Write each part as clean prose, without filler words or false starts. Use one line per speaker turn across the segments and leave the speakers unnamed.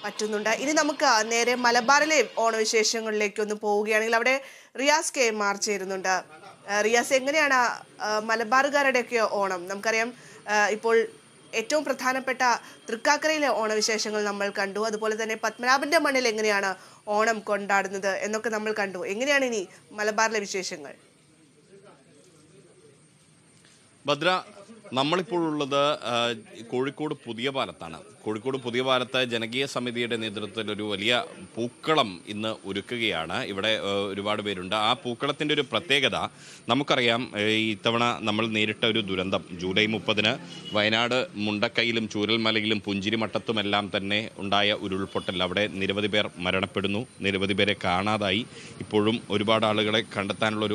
പറ്റുന്നുണ്ട്. ഇനി നമുക്ക് നേരെ മലബാറിലെ ഓണവിശേഷങ്ങളിലേക്ക് ഒന്ന് പോവുകയാണെങ്കിൽ അവിടെ റിയാസ് KM ചേരുന്നുണ്ട്. റിയാസ്, എങ്ങനെയാണ് മലബാറുകാരുടെയൊക്കെ ഓണം? നമുക്കറിയാം ഇപ്പോൾ ഏറ്റവും പ്രധാനപ്പെട്ട തൃക്കാക്കരയിലെ ഓണവിശേഷങ്ങൾ നമ്മൾ കണ്ടു. അതുപോലെ തന്നെ പത്മനാഭന്റെ മണ്ണിൽ എങ്ങനെയാണ് ഓണം കൊണ്ടാടുന്നത് എന്നൊക്കെ നമ്മൾ കണ്ടു. എങ്ങനെയാണ് ഇനി മലബാറിലെ വിശേഷങ്ങൾ?
ഭദ്ര, നമ്മളിപ്പോഴുള്ളത് കോഴിക്കോട് പുതിയ പാലത്താണ്. കോഴിക്കോട് പുതിയ പാലത്ത് ജനകീയ സമിതിയുടെ നേതൃത്വത്തിൽ ഒരു വലിയ പൂക്കളം ഇന്ന് ഒരുക്കുകയാണ്. ഇവിടെ ഒരുപാട് പേരുണ്ട്. ആ പൂക്കളത്തിൻ്റെ ഒരു പ്രത്യേകത നമുക്കറിയാം. ഇത്തവണ നമ്മൾ നേരിട്ട ഒരു ദുരന്തം ജൂലൈ 30-ന് വയനാട് മുണ്ടക്കൈയിലും ചൂരൽമലയിലും പുഞ്ചിരിമട്ടത്തുമെല്ലാം തന്നെ ഉണ്ടായ ഉരുൾപൊട്ടൽ. അവിടെ നിരവധി പേർ മരണപ്പെടുന്നു, നിരവധി പേരെ കാണാതായി. ഇപ്പോഴും ഒരുപാട് ആളുകളെ കണ്ടെത്താനുള്ളൊരു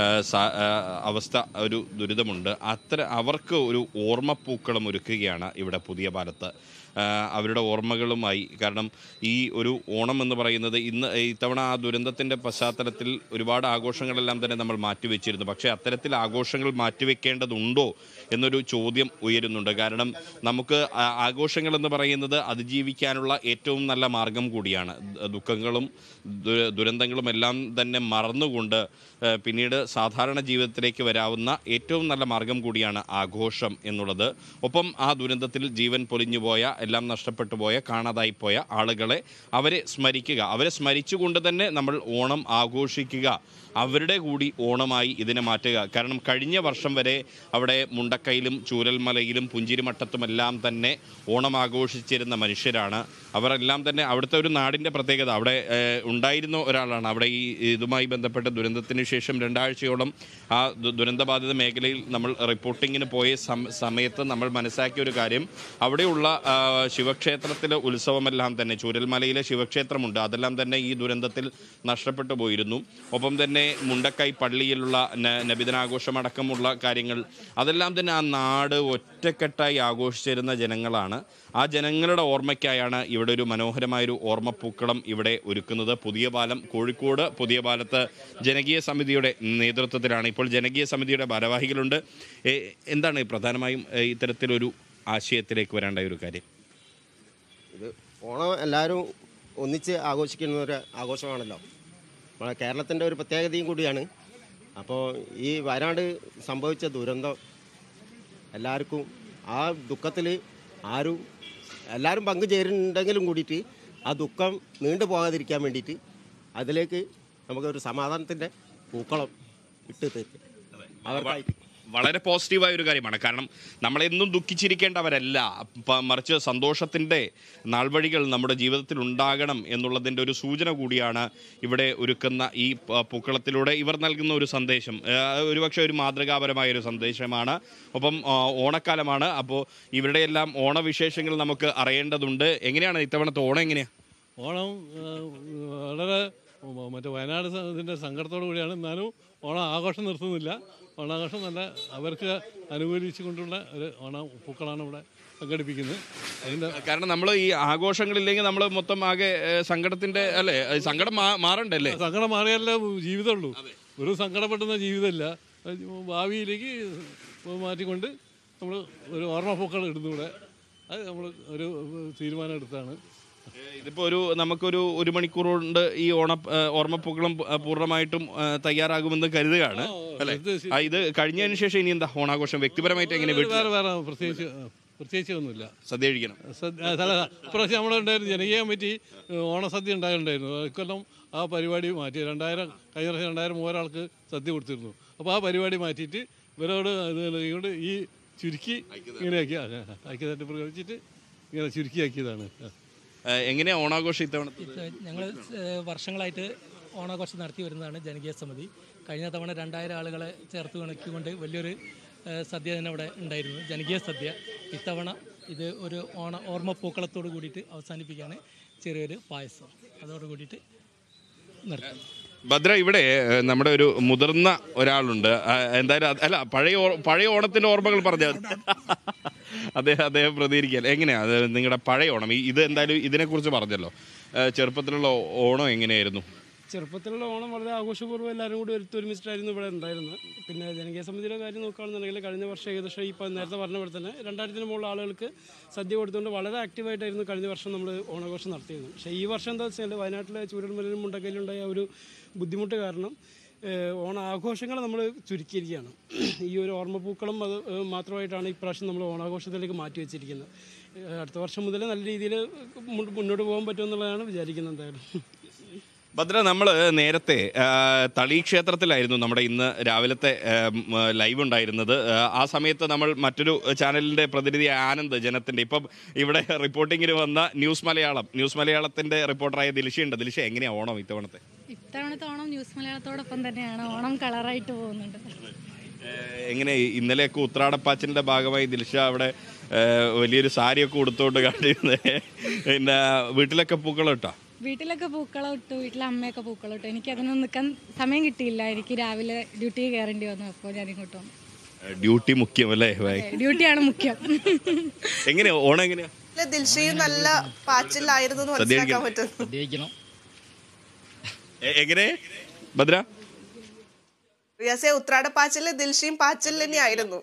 അവസ്ഥ, ഒരു ദുരിതമുണ്ട്. അവർക്ക് ഒരു ഓർമ്മപ്പൂക്കളം ഒരുക്കുകയാണ് ഇവിടെ പുതിയ പാലത്ത്. അവരുടെ ഓർമ്മകളുമായി. കാരണം ഈ ഒരു ഓണം എന്ന് പറയുന്നത് ഇത്തവണ ആ ദുരന്തത്തിൻ്റെ പശ്ചാത്തലത്തിൽ ഒരുപാട് ആഘോഷങ്ങളെല്ലാം തന്നെ നമ്മൾ മാറ്റിവെച്ചിരുന്നു. പക്ഷേ അത്തരത്തിൽ ആഘോഷങ്ങൾ മാറ്റിവെക്കേണ്ടതുണ്ടോ എന്നൊരു ചോദ്യം ഉയരുന്നുണ്ട്. കാരണം നമുക്ക് ആഘോഷങ്ങൾ എന്ന് പറയുന്നത് അതിജീവിക്കാനുള്ള ഏറ്റവും നല്ല മാർഗം കൂടിയാണ്. ദുഃഖങ്ങളും ദുരന്തങ്ങളും എല്ലാം തന്നെ മറന്നുകൊണ്ട് പിന്നീട് സാധാരണ ജീവിതത്തിലേക്ക് വരാവുന്ന ഏറ്റവും നല്ല മാർഗം കൂടിയാണ് ആഘോഷം എന്നുള്ളത്. ഒപ്പം ആ ദുരന്തത്തിൽ ജീവൻ പൊലിഞ്ഞുപോയ, എല്ലാം നഷ്ടപ്പെട്ടു പോയ, കാണാതായിപ്പോയ ആളുകളെ അവരെ സ്മരിക്കുക, അവരെ സ്മരിച്ചുകൊണ്ട് തന്നെ നമ്മൾ ഓണം ആഘോഷിക്കുക, അവരുടെ കൂടി ഓണമായി ഇതിനെ മാറ്റുക. കാരണം കഴിഞ്ഞ വർഷം വരെ അവിടെ മുണ്ടക്കൈയിലും ചൂരൽമലയിലും പുഞ്ചിരിമട്ടത്തുമെല്ലാം തന്നെ ഓണം ആഘോഷിച്ചിരുന്ന മനുഷ്യരാണ്. അവരെല്ലാം തന്നെ അവിടുത്തെ ഒരു നാടിൻ്റെ പ്രത്യേകത. അവിടെ ഉണ്ടായിരുന്ന ഒരാളാണ്. അവിടെ ഇതുമായി ബന്ധപ്പെട്ട ദുരന്തത്തിന് ശേഷം 2 ആഴ്ചയോളം ആ ദുരന്തബാധിത മേഖലയിൽ നമ്മൾ റിപ്പോർട്ടിങ്ങിന് പോയ സമയത്ത് നമ്മൾ മനസ്സിലാക്കിയ ഒരു കാര്യം, അവിടെയുള്ള ശിവക്ഷേത്രത്തിലെ ഉത്സവമെല്ലാം തന്നെ, ചൂരൽമലയിലെ ശിവക്ഷേത്രമുണ്ട്, അതെല്ലാം തന്നെ ഈ ദുരന്തത്തിൽ നഷ്ടപ്പെട്ടു പോയിരുന്നു. ഒപ്പം തന്നെ മുണ്ടക്കൈ പള്ളിയിലുള്ള നബിദിനാഘോഷമടക്കമുള്ള കാര്യങ്ങൾ, അതെല്ലാം തന്നെ ആ നാട് ഒറ്റക്കെട്ടായി ആഘോഷിച്ചിരുന്ന ജനങ്ങളാണ്. ആ ജനങ്ങളുടെ ഓർമ്മയ്ക്കായാണ് ഇവിടെ ഒരു മനോഹരമായൊരു ഓർമ്മപ്പൂക്കളം ഇവിടെ ഒരുക്കുന്നത്. പുതിയ പാലം, കോഴിക്കോട് പുതിയ പാലത്ത് ജനകീയ സമിതിയുടെ നേതൃത്വത്തിലാണ്. ഇപ്പോൾ ജനകീയ സമിതിയുടെ ഭാരവാഹികളുണ്ട്. എന്താണ് പ്രധാനമായും ഇത്തരത്തിലൊരു ആശയത്തിലേക്ക് വരേണ്ട ഒരു കാര്യം?
ഇത് ഓണം എല്ലാവരും ഒന്നിച്ച് ആഘോഷിക്കുന്ന ഒരു ആഘോഷമാണല്ലോ. നമ്മളെ കേരളത്തിൻ്റെ ഒരു പ്രത്യേകതയും കൂടിയാണ്. അപ്പോൾ ഈ വയനാട് സംഭവിച്ച ദുരന്തം എല്ലാവർക്കും ആ ദുഃഖത്തിൽ എല്ലാവരും പങ്കുചേരുന്നുണ്ടെങ്കിലും കൂടിയിട്ട് ആ ദുഃഖം നീണ്ടു പോകാതിരിക്കാൻ വേണ്ടിയിട്ട് അതിലേക്ക് നമുക്കൊരു സമാധാനത്തിൻ്റെ പൂക്കളം ഇട്ട് തീർക്കും അവർക്കായിട്ട്.
വളരെ പോസിറ്റീവായ ഒരു കാര്യമാണ്. കാരണം നമ്മളെന്നും ദുഃഖിച്ചിരിക്കേണ്ടവരല്ല, മറിച്ച് സന്തോഷത്തിൻ്റെ നാൾവഴികൾ നമ്മുടെ ജീവിതത്തിൽ ഉണ്ടാകണം എന്നുള്ളതിൻ്റെ ഒരു സൂചന കൂടിയാണ് ഇവിടെ ഒരുക്കുന്ന ഈ പൂക്കളത്തിലൂടെ ഇവർ നൽകുന്ന ഒരു സന്ദേശം. ഒരുപക്ഷെ ഒരു മാതൃകാപരമായൊരു സന്ദേശമാണ്. ഒപ്പം ഓണക്കാലമാണ്. അപ്പോൾ ഇവരുടെ എല്ലാം ഓണവിശേഷങ്ങൾ നമുക്ക് അറിയേണ്ടതുണ്ട്. എങ്ങനെയാണ് ഇത്തവണത്തെ ഓണം? എങ്ങനെയാണ്
ഓണം? വളരെ വയനാട് ഇതിൻ്റെ സങ്കടത്തോടു കൂടിയാണ്. എന്നാലും ഓണം ആഘോഷം നിർത്തുന്നില്ല. ഓണാഘോഷം നല്ല അവർക്ക് അനുകൂലിച്ചു കൊണ്ടുള്ള ഒരു പൂക്കളാണ് ഇവിടെ സംഘടിപ്പിക്കുന്നത്. അതിൻ്റെ
കാരണം നമ്മൾ ഈ ആഘോഷങ്ങളില്ലെങ്കിൽ നമ്മൾ മൊത്തം ആകെ സങ്കടത്തിൻ്റെ അല്ലേ, സങ്കടം മാറണ്ടല്ലേ?
സങ്കടം മാറിയാലേ ജീവിതമുള്ളൂ. ഒരു സങ്കടപ്പെടുന്ന ജീവിതമില്ല. ഭാവിയിലേക്ക് മാറ്റിക്കൊണ്ട് നമ്മൾ ഒരു ഓർമ്മപ്പൂക്കൾ ഇടുന്നു ഇവിടെ. അത് നമ്മൾ ഒരു തീരുമാനം എടുത്താണ്.
ഇതിപ്പോൾ നമുക്കൊരു 1 മണിക്കൂർ കൊണ്ട് ഈ ഓർമ്മപ്പൂക്കളം പൂർണ്ണമായിട്ടും തയ്യാറാകുമെന്ന് കരുതുകയാണ് അല്ലേ? ഇത് കഴിഞ്ഞതിന് ശേഷം ഇനി എന്താ ഓണാഘോഷം? വ്യക്തിപരമായിട്ട് എങ്ങനെ?
വേറെ പ്രത്യേകിച്ച് ഒന്നുമില്ല.
സദ്യ കഴിക്കണം.
ഇപ്രാവശ്യം നമ്മളുണ്ടായിരുന്നു ജനകീയ കമ്മിറ്റി ഓണസദ്യ ഉണ്ടായിട്ടുണ്ടായിരുന്നു. ഇക്കൊല്ലം ആ പരിപാടി മാറ്റി. കഴിഞ്ഞ വർഷം 2000-3000 ആൾക്ക് സദ്യ കൊടുത്തിരുന്നു. അപ്പോൾ ആ പരിപാടി മാറ്റിയിട്ട് ഇവരോട് ഇതുകൊണ്ട് ഈ ചുരുക്കി ഇങ്ങനെയാക്കി ഐക്യദാർഢ്യം പ്രകടിപ്പിച്ചിട്ട് ഇങ്ങനെ ചുരുക്കിയാക്കിയതാണ്.
എങ്ങനെയാണ് ഓണാഘോഷം ഇത്തവണ?
ഞങ്ങൾ വർഷങ്ങളായിട്ട് ഓണാഘോഷം നടത്തി വരുന്നതാണ് ജനകീയ സമിതി. കഴിഞ്ഞ തവണ 2000 ആളുകളെ ചേർത്ത് കണക്കിക്കൊണ്ട് വലിയൊരു സദ്യ തന്നെ ഇവിടെ ഉണ്ടായിരുന്നു, ജനകീയ സദ്യ. ഇത്തവണ ഇത് ഒരു ഓർമ്മപ്പൂക്കളത്തോട് കൂടിയിട്ട് അവസാനിപ്പിക്കുകയാണ്. ചെറിയൊരു പായസം അതോട് കൂടിയിട്ട് നിർത്തും.
ഭദ്ര, ഇവിടെ നമ്മുടെ ഒരു മുതിർന്ന ഒരാളുണ്ട്. എന്തായാലും അല്ല, പഴയ ഓണത്തിൻ്റെ ഓർമ്മകൾ പറഞ്ഞാൽ അദ്ദേഹം പ്രതികരിക്കാൻ എങ്ങനെയാണ് നിങ്ങളുടെ പഴയ ഓണം? ഇത് എന്തായാലും ഇതിനെക്കുറിച്ച് പറഞ്ഞല്ലോ. ചെറുപ്പത്തിലുള്ള ഓണം എങ്ങനെയായിരുന്നു?
ചെറുപ്പത്തിലുള്ള ഓണം വളരെ ആഘോഷപൂർവ്വം എല്ലാവരും കൂടി ഒരുമിച്ചിട്ടായിരുന്നു ഇവിടെ ഉണ്ടായിരുന്നത്. പിന്നെ ജനകീയ സമിതിയുടെ കാര്യം നോക്കുകയാണെന്നുണ്ടെങ്കിൽ കഴിഞ്ഞ വർഷം ഏകദേശം ഇപ്പോൾ നേരത്തെ പറഞ്ഞ പോലെ തന്നെ 2000-ന് മുകളിൽ ആളുകൾക്ക് സദ്യ കൊടുത്തുകൊണ്ട് വളരെ ആക്റ്റീവായിട്ടായിരുന്നു കഴിഞ്ഞ വർഷം നമ്മൾ ഓണാഘോഷം നടത്തിയിരുന്നത്. പക്ഷേ ഈ വർഷം എന്താ വെച്ചാൽ വയനാട്ടിലെ ചൂരൽമലയിലും മുണ്ടക്കയിലുണ്ടായ ഒരു ബുദ്ധിമുട്ട് കാരണം ഓണാഘോഷങ്ങൾ നമ്മൾ ചുരുക്കിയിരിക്കുകയാണ്. ഈ ഒരു ഓർമ്മപ്പൂക്കളം അത് മാത്രമായിട്ടാണ് ഇപ്രാവശ്യം നമ്മൾ ഓണാഘോഷത്തിലേക്ക് മാറ്റി വെച്ചിരിക്കുന്നത്. അടുത്ത വർഷം മുതൽ നല്ല രീതിയിൽ മുന്നോട്ട് പോകാൻ പറ്റുമെന്നുള്ളതാണ് വിചാരിക്കുന്നത്. എന്തായാലും
ഭദ്ര, നമ്മൾ നേരത്തെ തളി ക്ഷേത്രത്തിലായിരുന്നു നമ്മുടെ ഇന്ന് രാവിലത്തെ ലൈവ് ഉണ്ടായിരുന്നത്. ആ സമയത്ത് നമ്മൾ മറ്റൊരു ചാനലിൻ്റെ പ്രതിനിധി ആനന്ദ് ജനത്തിൻ്റെ ഇപ്പം ഇവിടെ റിപ്പോർട്ടിങ്ങിന് വന്ന ന്യൂസ് മലയാളത്തിൻ്റെ റിപ്പോർട്ടറായ ദിൽഷയുണ്ട്. ദിൽഷ, എങ്ങനെയാണ് ഓണം ഇത്തവണത്തെ
ഓണം ന്യൂസ് മലയാളത്തോടൊപ്പം തന്നെയാണ്. ഓണം കളറായിട്ട് പോകുന്നുണ്ട്.
എങ്ങനെ ഇന്നലെയൊക്കെ ഉത്രാടപ്പാച്ചിൻ്റെ ഭാഗമായി ദിൽഷ അവിടെ വലിയൊരു സാരിയൊക്കെ ഉടുത്തോണ്ട് കാണിയിരുന്നത്? പിന്നെ വീട്ടിലൊക്കെ പൂക്കളം ഇട്ടോ?
വീട്ടിലൊക്കെ പൂക്കളം ഇട്ടു, വീട്ടിലെ അമ്മയൊക്കെ പൂക്കളം ഇട്ടു. എനിക്ക് അതിനൊന്നും നിൽക്കാൻ സമയം കിട്ടിയില്ല. എനിക്ക് രാവിലെ ഡ്യൂട്ടിക്ക് കയറേണ്ടി വന്നു. അപ്പോൾ ഞാൻ ഇങ്ങോട്ട് വന്നു.
ഡ്യൂട്ടി മുഖ്യം അല്ലേ?
ഡ്യൂട്ടിയാണ് മുഖ്യം.
എങ്ങനെയാ ഓണം എങ്ങനെയാ?
ദിൽഷയും നല്ല പാച്ചിലായിരുന്നു എന്ന് മനസ്സിലാക്കാൻ പറ്റുന്നു.
എങ്ങനെ ഭദ്ര?
റിയാസെ, ഉത്രാടപ്പാച്ചില് ദിൽഷയും പാച്ചിൽ തന്നെയായിരുന്നു.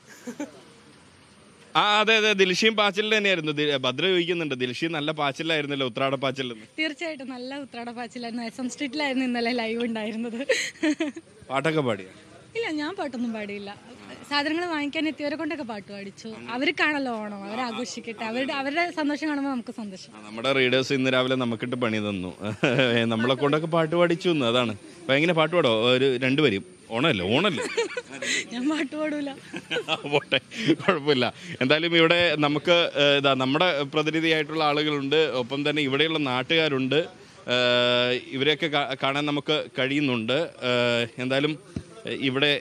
അതെ, ദിൽഷയും പാച്ചിൽ തന്നെയായിരുന്നു. ഭദ്ര ചോദിക്കുന്നുണ്ട്, ദിൽഷി നല്ല പാച്ചിലായിരുന്നല്ലോ ഉത്രാടപ്പാച്ചിൽ.
തീർച്ചയായിട്ടും നല്ല ഉത്രാടപ്പാച്ചിലായിരുന്നു. SM സ്ട്രീറ്റിലായിരുന്നു ഇന്നലെ ലൈവ് ഉണ്ടായിരുന്നത്.
പാട്ടൊക്കെ പാടിയ?
ഇല്ല, ഞാൻ പാട്ടൊന്നും പാടിയില്ല. സാധനങ്ങൾ വാങ്ങിക്കാൻ എത്തിയവരെ കൊണ്ടൊക്കെ പാട്ട് പാടിച്ചു. അവർക്കാണല്ലോ ഓണം, അവരാഘോഷിക്കട്ടെ. അവരുടെ സന്തോഷം കാണുമ്പോൾ നമുക്ക് സന്തോഷം.
നമ്മുടെ റീഡേഴ്സ് ഇന്ന് രാവിലെ നമുക്കിട്ട് പണി തന്നു, നമ്മളെ കൊണ്ടൊക്കെ പാട്ട് പാടിച്ചു. അതാണ്. അപ്പൊ എങ്ങനെ പാട്ട് പാടോ? ഒരു രണ്ടുപേരും? ഓണല്ലേ?
ഞാൻ പാട്ട് പാടൂല.
പോട്ടെ, കുഴപ്പമില്ല. എന്തായാലും ഇവിടെ നമുക്ക് നമ്മുടെ പ്രതിനിധിയായിട്ടുള്ള ആളുകളുണ്ട്, ഒപ്പം തന്നെ ഇവിടെയുള്ള നാട്ടുകാരുണ്ട്. ഇവരെയൊക്കെ കാണാൻ നമുക്ക് കഴിയുന്നുണ്ട്. എന്തായാലും ഇവിടെ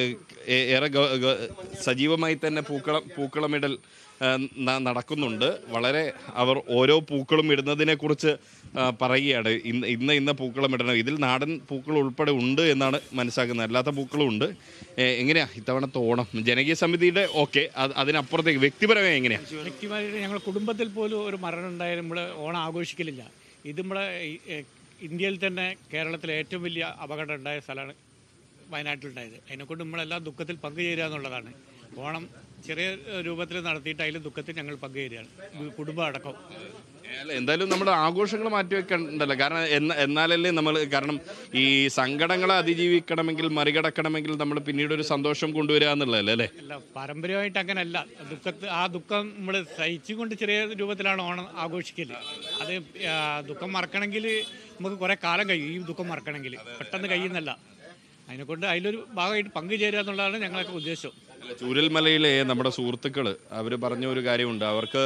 ഏറെ സജീവമായി തന്നെ പൂക്കളമിടൽ നടക്കുന്നുണ്ട്. വളരെ അവർ ഓരോ പൂക്കളും ഇടുന്നതിനെ കുറിച്ച് പറയുകയാണ്. ഇന്ന പൂക്കളം ഇടണം, ഇതിൽ നാടൻ പൂക്കൾ ഉൾപ്പെടെ ഉണ്ട് എന്നാണ് മനസ്സിലാക്കുന്നത്. അല്ലാത്ത പൂക്കളും ഉണ്ട്. എങ്ങനെയാ ഇത്തവണത്തെ ഓണം ജനകീയ സമിതിയുടെ? ഓക്കെ, അതിനപ്പുറത്തേക്ക് വ്യക്തിപരമായി എങ്ങനെയാ?
വ്യക്തിപരമായിട്ട് ഞങ്ങൾ കുടുംബത്തിൽ പോലും ഒരു മരണം ഉണ്ടായാലും നമ്മൾ ഓണം ആഘോഷിക്കലില്ല. ഇത് നമ്മളെ ഇന്ത്യയിൽ തന്നെ കേരളത്തിലെ ഏറ്റവും വലിയ അപകടം ഉണ്ടായ സ്ഥലമാണ് വയനാട്ടിലുണ്ടായത്. അതിനെക്കൊണ്ട് നമ്മളെല്ലാം ദുഃഖത്തിൽ പങ്കുചേരുക എന്നുള്ളതാണ്. ഓണം ചെറിയ രൂപത്തിൽ നടത്തിയിട്ട് അതിലും ദുഃഖത്തിൽ ഞങ്ങൾ പങ്കുചേരുകയാണ്, കുടുംബം അടക്കം.
എന്തായാലും നമ്മുടെ ആഘോഷങ്ങൾ മാറ്റിവെക്കണ്ടല്ലോ. കാരണം എന്നാലല്ലേ നമ്മൾ, കാരണം ഈ സങ്കടങ്ങളെ അതിജീവിക്കണമെങ്കിൽ, മറികടക്കണമെങ്കിൽ നമ്മൾ പിന്നീട് ഒരു സന്തോഷം കൊണ്ടുവരിക എന്നുള്ളതല്ലേ അല്ലേ?
അല്ല, പാരമ്പര്യമായിട്ട് അങ്ങനെയല്ല. ആ ദുഃഖം നമ്മൾ സഹിച്ചുകൊണ്ട് ചെറിയ രൂപത്തിലാണ് ഓണം ആഘോഷിക്കൽ. അത് ദുഃഖം മറക്കണമെങ്കിൽ നമുക്ക് കുറേ കാലം കഴിയും. ഈ ദുഃഖം മറക്കണമെങ്കിൽ പെട്ടെന്ന് കഴിയുന്നല്ല. അതിനെക്കൊണ്ട് അതിലൊരു ഭാഗമായിട്ട് പങ്കുചേരുക എന്നുള്ളതാണ് ഞങ്ങളൊക്കെ ഉദ്ദേശം.
ചൂരൽമലയിലെ നമ്മുടെ സുഹൃത്തുക്കൾ അവർ പറഞ്ഞ ഒരു കാര്യമുണ്ട്. അവർക്ക്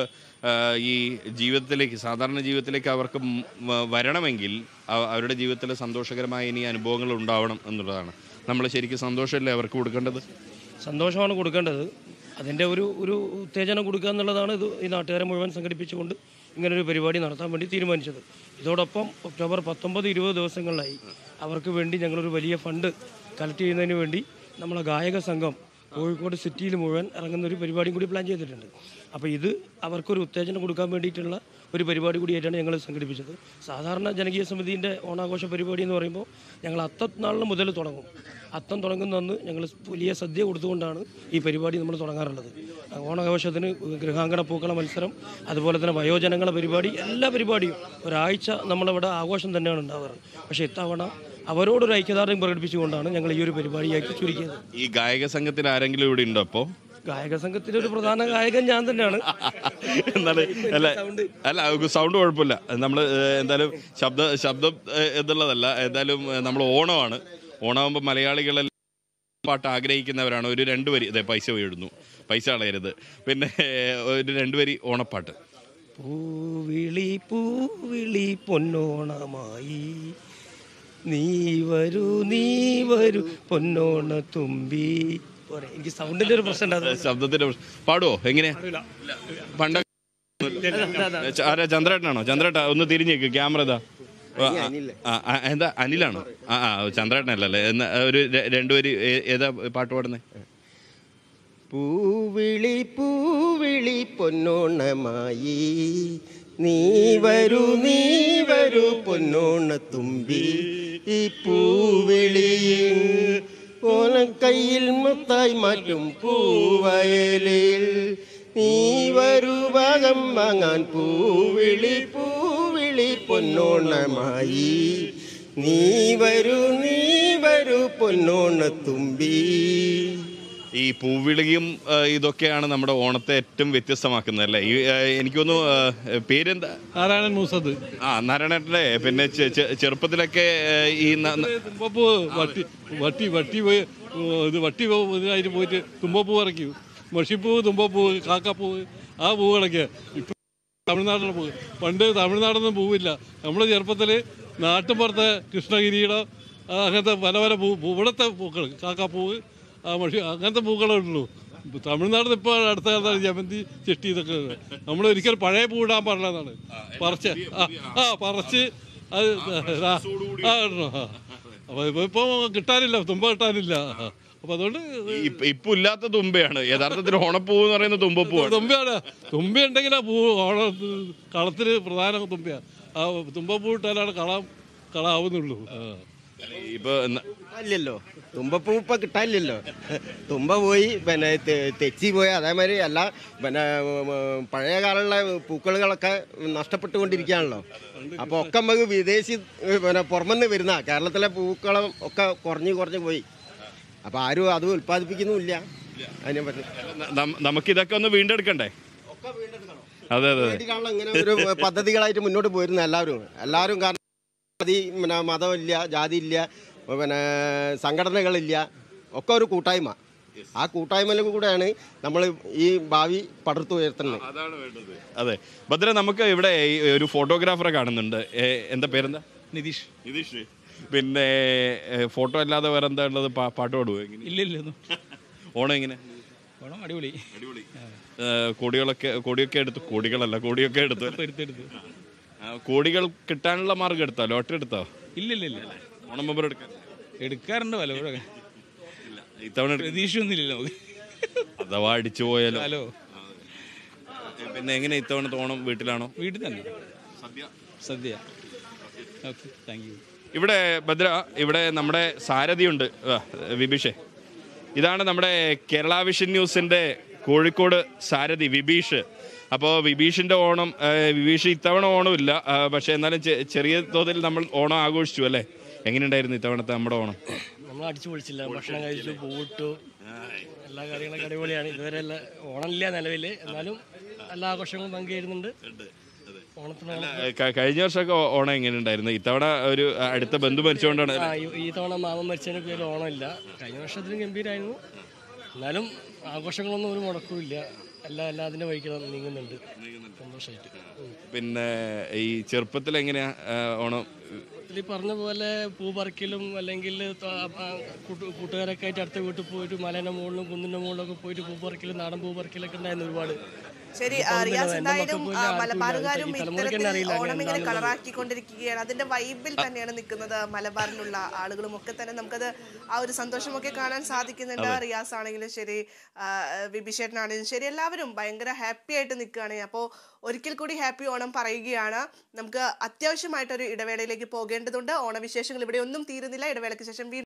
ഈ ജീവിതത്തിലേക്ക്, സാധാരണ ജീവിതത്തിലേക്ക് അവർക്ക് വരണമെങ്കിൽ അവരുടെ ജീവിതത്തിൽ സന്തോഷകരമായ ഇനി അനുഭവങ്ങൾ ഉണ്ടാവണം എന്നുള്ളതാണ്. നമ്മൾ ശരിക്കും സന്തോഷമല്ലേ അവർക്ക് കൊടുക്കേണ്ടത്?
സന്തോഷമാണ് കൊടുക്കേണ്ടത്. അതിൻ്റെ ഒരു ഉത്തേജനം കൊടുക്കുക എന്നുള്ളതാണ് ഈ നാട്ടുകാരെ മുഴുവൻ സംഘടിപ്പിച്ചുകൊണ്ട് ഇങ്ങനൊരു പരിപാടി നടത്താൻ വേണ്ടി തീരുമാനിച്ചത്. ഇതോടൊപ്പം ഒക്ടോബർ 19-20 ദിവസങ്ങളിലായി അവർക്ക് വേണ്ടി ഞങ്ങളൊരു വലിയ ഫണ്ട് കളക്ട് ചെയ്യുന്നതിന് വേണ്ടി നമ്മളെ ഗായക സംഘം കോഴിക്കോട് സിറ്റിയിൽ മുഴുവൻ ഇറങ്ങുന്ന ഒരു പരിപാടിയും കൂടി പ്ലാൻ ചെയ്തിട്ടുണ്ട്. അപ്പോൾ ഇത് അവർക്കൊരു ഉത്തേജനം കൊടുക്കാൻ വേണ്ടിയിട്ടുള്ള ഒരു പരിപാടി കൂടിയായിട്ടാണ് ഞങ്ങൾ സംഘടിപ്പിച്ചത്. സാധാരണ ജനകീയ സമിതിൻ്റെ ഓണാഘോഷ പരിപാടി എന്ന് പറയുമ്പോൾ ഞങ്ങൾ അത്തനാളിന് മുതൽ തുടങ്ങും. അത്തം തുടങ്ങുന്നന്ന് ഞങ്ങൾ വലിയ സദ്യ കൊടുത്തുകൊണ്ടാണ് ഈ പരിപാടി നമ്മൾ തുടങ്ങാറുള്ളത്. ഓണാഘോഷത്തിന് ഗൃഹാങ്കണ പൂക്കള മത്സരം, അതുപോലെ തന്നെ വയോജനങ്ങളെ പരിപാടി, എല്ലാ പരിപാടിയും ഒരാഴ്ച നമ്മളിവിടെ ആഘോഷം തന്നെയാണ് ഉണ്ടാവാറ്. പക്ഷേ ഇത്തവണ അവരോടൊരു ഐക്യദാർഢ്യം പ്രകടിപ്പിച്ചുകൊണ്ടാണ് ഞങ്ങൾ ഈ ഒരു പരിപാടിയാക്കി ചുരുക്കിയത്.
ഈ ഗായക സംഘത്തിൽ ആരെങ്കിലും ഇവിടെ ഉണ്ടോ? അപ്പോൾ
ഗായക സംഘത്തിലെ ഒരു പ്രധാന ഗായകൻ ഞാൻ തന്നെയാണ്.
അല്ല, സൗണ്ട് കുഴപ്പമില്ല. നമ്മൾ എന്തായാലും ശബ്ദം എന്നുള്ളതല്ല. എന്തായാലും നമ്മൾ ഓണമാണ്. ഓണമാകുമ്പോൾ മലയാളികളെല്ലാം പാട്ട് ആഗ്രഹിക്കുന്നവരാണ്. ഒരു 2 വരി, അതെ, പൈസ വീഴുന്നു, പൈസ കളയരുത്. പിന്നെ ഒരു 2 വരി ഓണപ്പാട്ട്.
പൂവിളി പൂവിളി പൊന്നോണമായി നീ വരൂ പൊന്നോണ തുമ്പി. എനിക്ക് സൗണ്ടിന്റെ ഒരു പ്രശ്നം ഉണ്ടാകും,
ശബ്ദത്തിന്റെ പാടുവോ? എങ്ങനെയാ? പണ്ട ആരാ? ചന്ദ്രേട്ടനാണോ? ചന്ദ്രേട്ടാ ഒന്ന് തിരിഞ്ഞേക്ക്, ക്യാമറ ഇതാ. എന്താ അനിലാണോ? ചന്ദ്രേട്ടനല്ലേ? ഒരു 2 വരി ഏതാ പാട്ട് പാടുന്നേ?
പൂവിളി പൂവിളി പൊന്നോണമായി നീ വരൂ പൊന്നോണത്തുമ്പി ഈ പൂവിളിയിൽ ഓണക്കയ്യിൽ മുത്തായി മാറ്റും പൂവയലിൽ നീ വരൂ ഭാഗം വാങ്ങാൻ പൂവിളി പൊന്നോണമായി നീ വരൂ പൊന്നോണത്തുമ്പി.
ഈ പൂവിളിയും ഇതൊക്കെയാണ് നമ്മുടെ ഓണത്തെ ഏറ്റവും വ്യത്യസ്തമാക്കുന്നത് അല്ലേ? എനിക്ക് തോന്നുന്നു പേരെന്താ?
നാരായണൻ മൂസത്.
നാരായണേട്ടൻ്റെ പിന്നെ ചെറുപ്പത്തിലൊക്കെ ഈ
തുമ്പപ്പൂ വട്ടി ഇതിനായിട്ട് പോയിട്ട് തുമ്പപ്പൂ ഇറക്കും. മഷിപ്പൂവ്, തുമ്പപ്പൂവ്, കാക്കപ്പൂവ്, ആ പൂവുകളൊക്കെ. ഇപ്പം തമിഴ്നാട്ടിലെ പൂവ്. പണ്ട് തമിഴ്നാടൊന്നും പൂവില്ല. നമ്മുടെ ചെറുപ്പത്തിൽ നാട്ടുമ്പുറത്തെ കൃഷ്ണഗിരിയുടെ അങ്ങനത്തെ പല പല ഇവിടുത്തെ പൂക്കൾ, കാക്കാപ്പൂവ്, മഷി, അങ്ങനത്തെ പൂക്കളേ ഉള്ളൂ. തമിഴ്നാട്ടിൽ ഇപ്പോൾ അടുത്ത കാലത്താണ് ജമന്തി, ചെട്ടി ഇതൊക്കെ. നമ്മൾ ഒരിക്കലും പഴയ പൂ ഇടാൻ പാടില്ല എന്നാണ്. പറിച്ച് പറിച്ച് അത് അപ്പോൾ ഇപ്പോൾ കിട്ടാനില്ല, തുമ്പ കിട്ടാനില്ല. അപ്പോൾ അതുകൊണ്ട്
ഇപ്പം ഇല്ലാത്ത തുമ്പയാണ് യഥാർത്ഥത്തിൽ ഓണപ്പൂ എന്ന് പറയുന്നത്. തുമ്പപ്പൂവാണ്.
തുമ്പ ഉണ്ടെങ്കിൽ ആ പൂ ഓണ കളത്തിൽ പ്രധാന തുമ്പയാണ്. ആ തുമ്പപ്പൂ ഇട്ടാലാണ് കളാവുന്നുള്ളൂ.
ഇപ്പൊ
ഇല്ലല്ലോ, തുമ്പപ്പൂ ഇപ്പം കിട്ടാനില്ലല്ലോ. തുമ്പ പോയി, പിന്നെ തെച്ചി പോയി, അതേമാതിരി എല്ലാ പിന്നെ പഴയ കാലമുള്ള പൂക്കളുകളൊക്കെ നഷ്ടപ്പെട്ടുകൊണ്ടിരിക്കുകയാണല്ലോ. അപ്പോൾ ഒക്കെ നമുക്ക് വിദേശി പിന്നെ പുറമെന്ന് വരുന്ന കേരളത്തിലെ പൂക്കളം ഒക്കെ കുറഞ്ഞു പോയി. അപ്പോൾ ആരും അത് ഉൽപ്പാദിപ്പിക്കുന്നുമില്ല. അതിനെ പറ്റി
നമുക്കിതൊക്കെ ഒന്ന് വീണ്ടെടുക്കണ്ടേ? അതെ അതെ,
ഇങ്ങനെ ഒരു പദ്ധതികളായിട്ട് മുന്നോട്ട് പോയിരുന്ന എല്ലാവരും കാരണം പിന്നെ മതമില്ല, ജാതിയില്ല, പിന്നെ സംഘടനകളില്ല, ഒക്കെ ഒരു കൂട്ടായ്മ. ആ കൂട്ടായ്മയിൽ കൂടെയാണ് നമ്മൾ ഈ ഭാവി പടുത്തുയർത്തുന്നത്.
അതാണ് വേണ്ടത്. അതെ ഭദ്ര, നമുക്ക് ഇവിടെ ഒരു ഫോട്ടോഗ്രാഫറെ കാണുന്നുണ്ട്. എന്താ പേരെന്താ?
നിതീഷ്.
പിന്നെ ഫോട്ടോ അല്ലാതെ വേറെ എന്താ ഉള്ളത്? പാട്ട് പാടുവോ?
ഇല്ല.
ഓണം എങ്ങനെ?
ഓണം അടിപൊളി.
കോടിയൊക്കെ എടുത്തു. കോടികൾ കിട്ടാനുള്ള മാർഗം എടുത്തോ? ലോട്ടറി എടുത്തോ?
ഇല്ല.
ഓണം മെമ്പർ
എടുക്കാറുണ്ട് പലപ്പോഴും.
ഇത്തവണ
പ്രതീക്ഷയൊന്നുമില്ല നമുക്ക്.
അഥവാ അടിച്ചു പോയാലോ? പിന്നെ എങ്ങനെ ഇത്തവണത്തെ ഓണം വീട്ടിലാണോ?
വീട്ടിൽ തന്നെ. സദ്യ. Okay, thank you.
ഇവിടെ ഭദ്ര, ഇവിടെ നമ്മുടെ സാരഥിയുണ്ട്, വിബീഷേ. ഇതാണ് നമ്മുടെ കേരള വിഷൻ ന്യൂസിൻ്റെ കോഴിക്കോട് സാരഥി വിബീഷ്. അപ്പോൾ വിബീഷിൻ്റെ ഓണം, വിബീഷ് ഇത്തവണ ഓണമില്ല, പക്ഷേ എന്നാലും ചെറിയ തോതിൽ നമ്മൾ ഓണം ആഘോഷിച്ചു അല്ലേ? എങ്ങനെയുണ്ടായിരുന്നു ഇത്തവണത്തെ നമ്മുടെ ഓണം?
നമ്മൾ അടിച്ചു പൊളിച്ചില്ല, ഭക്ഷണം കഴിച്ചു, പൂവിട്ടു, എല്ലാ കാര്യങ്ങളൊക്കെ അടിപൊളിയാണ്. ഇതുവരെ ഓണമില്ല നിലവിൽ, എന്നാലും എല്ലാ ആഘോഷങ്ങളും പങ്കുചേരുന്നുണ്ട്.
കഴിഞ്ഞ വർഷമൊക്കെ ഓണം എങ്ങനെ ഉണ്ടായിരുന്നു? ഇത്തവണ ഒരു അടുത്ത ബന്ധു മരിച്ചുകൊണ്ടാണ്.
ഈ തവണ മാമൻ മരിച്ചതിൻ്റെ പേര് ഓണമില്ല. കഴിഞ്ഞ വർഷത്തിലും ഗംഭീരമായിരുന്നു. എന്നാലും ആഘോഷങ്ങളൊന്നും ഒരു മുടക്കമില്ല. എല്ലാ അതിൻ്റെ വഴിക്ക് നീങ്ങുന്നുണ്ട് സന്തോഷമായിട്ട്.
പിന്നെ ഈ ചെറുപ്പത്തിൽ എങ്ങനെയാ ഓണം?
ഈ പറഞ്ഞ പോലെ പൂ പറിക്കലും അല്ലെങ്കിൽ കൂട്ടുകാരൊക്കെ ആയിട്ട് അടുത്ത വീട്ടിൽ പോയിട്ട് മലേൻ്റെ മുകളിലും കുന്നിൻ്റെ മുകളിലൊക്കെ പോയിട്ട് പൂ പറിക്കലും നാടൻ പൂ പറിക്കലൊക്കെ ഉണ്ടായിരുന്നു ഒരുപാട്.
ശരി റിയാസ്, എന്തായാലും മലബാറുകാരും ഇത്തരത്തിൽ ഓണം ഇങ്ങനെ കളറാക്കിക്കൊണ്ടിരിക്കുകയാണ്. അതിന്റെ വൈബിൽ തന്നെയാണ് നിൽക്കുന്നത് മലബാറിലുള്ള ആളുകളും ഒക്കെ തന്നെ. നമുക്കത് ആ ഒരു സന്തോഷമൊക്കെ കാണാൻ സാധിക്കുന്നുണ്ട്. റിയാസ് ആണെങ്കിലും ശരി, വിബിഷേട്ടനാണെങ്കിലും ശരി, എല്ലാവരും ഭയങ്കര ഹാപ്പി ആയിട്ട് നിൽക്കുകയാണ്. അപ്പോൾ ഒരിക്കൽ കൂടി ഹാപ്പി ഓണം പറയുകയാണ്. നമുക്ക് അത്യാവശ്യമായിട്ടൊരു ഇടവേളയിലേക്ക് പോകേണ്ടതുണ്ട്. ഓണവിശേഷങ്ങൾ ഇവിടെ ഒന്നും തീരുന്നില്ല. ഇടവേളയ്ക്ക് ശേഷം